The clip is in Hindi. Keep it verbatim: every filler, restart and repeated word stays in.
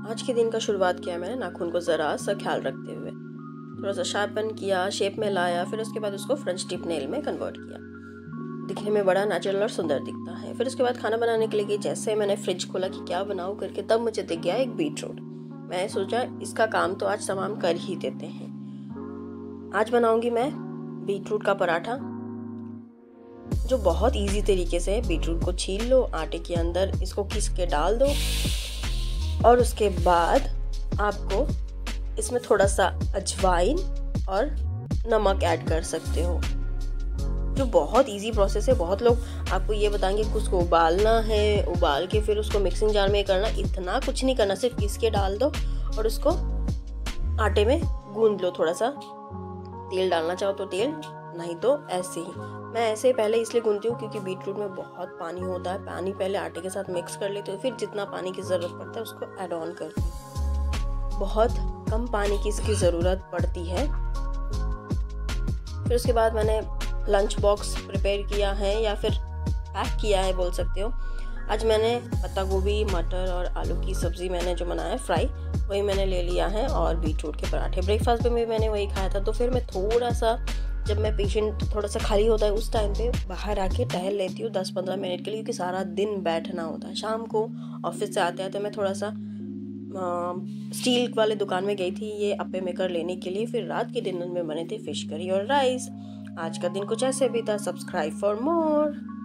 आज के दिन का शुरुआत किया मैंने नाखून को ज़रा सा ख्याल रखते हुए, थोड़ा सा शार्पन किया, शेप में लाया, फिर उसके बाद उसको फ्रेंच टिप नेल में कन्वर्ट किया। दिखने में बड़ा नेचुरल और सुंदर दिखता है। फिर उसके बाद खाना बनाने के लिए गई। जैसे मैंने फ्रिज खोला कि क्या बनाऊँ करके, तब मुझे दिख गया एक बीटरूट। मैंने सोचा इसका काम तो आज तमाम कर ही देते हैं। आज बनाऊंगी मैं बीटरूट का पराठा, जो बहुत इजी तरीके से। बीटरूट को छील लो, आटे के अंदर इसको घिस के डाल दो और उसके बाद आपको इसमें थोड़ा सा अजवाइन और नमक ऐड कर सकते हो, जो बहुत इजी प्रोसेस है। बहुत लोग आपको ये बताएंगे कि उसको उबालना है, उबाल के फिर उसको मिक्सिंग जार में करना। इतना कुछ नहीं करना, सिर्फ घिस के डाल दो और उसको आटे में गूंद लो। थोड़ा सा तेल डालना चाहो तो तेल, नहीं तो ऐसे ही। मैं ऐसे ही पहले इसलिए गूंदती हूँ क्योंकि बीटरूट में बहुत पानी होता है। पानी पहले आटे के साथ मिक्स कर लेती हूँ, फिर जितना पानी की ज़रूरत पड़ता है उसको ऐड ऑन करती हूँ। बहुत कम पानी की इसकी ज़रूरत पड़ती है। फिर उसके बाद मैंने लंच बॉक्स प्रिपेयर किया है या फिर पैक किया है बोल सकते हो। आज मैंने पत्ता गोभी, मटर और आलू की सब्ज़ी मैंने जो बनाया है फ्राई, वही मैंने ले लिया है, और बीटरूट के पराठे। ब्रेकफास्ट में भी मैंने वही खाया था। तो फिर मैं थोड़ा सा, जब मैं पेशेंट थोड़ा सा खाली होता है उस टाइम पे बाहर आके टहल लेती हूँ दस पंद्रह मिनट के लिए, क्योंकि सारा दिन बैठना होता है। शाम को ऑफिस से आते आते मैं थोड़ा सा स्टील वाले दुकान में गई थी ये अप्पे मेकर लेने के लिए। फिर रात के डिनर में बने थे फिश करी और राइस। आज का दिन कुछ ऐसे भी था। Subscribe for more.